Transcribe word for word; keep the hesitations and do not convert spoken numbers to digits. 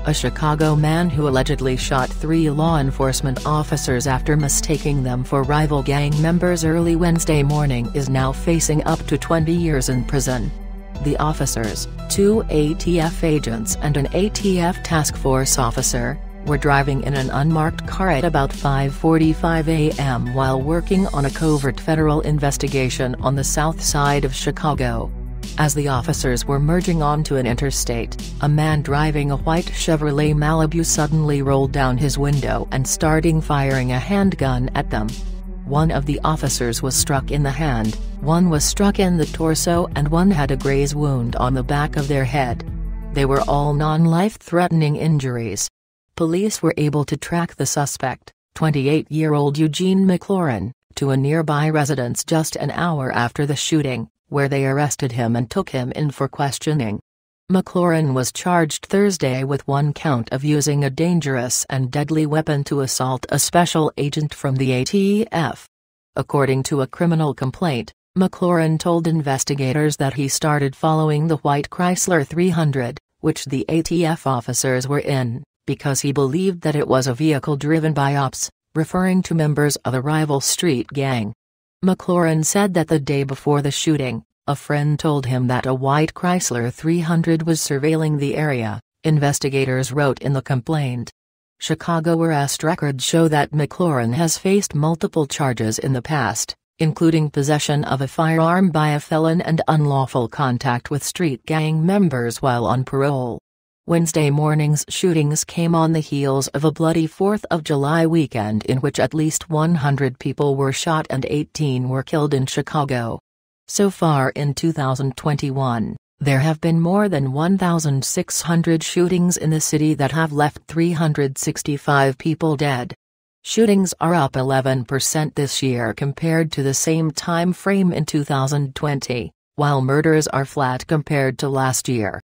A Chicago man who allegedly shot three law enforcement officers after mistaking them for rival gang members early Wednesday morning is now facing up to twenty years in prison. The officers, two A T F agents and an A T F task force officer, were driving in an unmarked car at about five forty-five a m while working on a covert federal investigation on the south side of Chicago. As the officers were merging onto an interstate, a man driving a white Chevrolet Malibu suddenly rolled down his window and started firing a handgun at them. One of the officers was struck in the hand, one was struck in the torso and one had a graze wound on the back of their head. They were all non-life-threatening injuries. Police were able to track the suspect, twenty-eight-year-old Eugene McLaurin, to a nearby residence just an hour after the shooting, where they arrested him and took him in for questioning. McLaurin was charged Thursday with one count of using a dangerous and deadly weapon to assault a special agent from the A T F. According to a criminal complaint, McLaurin told investigators that he started following the white Chrysler three hundred, which the A T F officers were in, because he believed that it was a vehicle driven by ops, referring to members of a rival street gang. McLaurin said that the day before the shooting, a friend told him that a white Chrysler three hundred was surveilling the area, investigators wrote in the complaint. Chicago arrest records show that McLaurin has faced multiple charges in the past, including possession of a firearm by a felon and unlawful contact with street gang members while on parole. Wednesday morning's shootings came on the heels of a bloody fourth of July weekend in which at least one hundred people were shot and eighteen were killed in Chicago. So far in two thousand twenty-one, there have been more than one thousand six hundred shootings in the city that have left three hundred sixty-five people dead. Shootings are up eleven percent this year compared to the same time frame in two thousand twenty, while murders are flat compared to last year.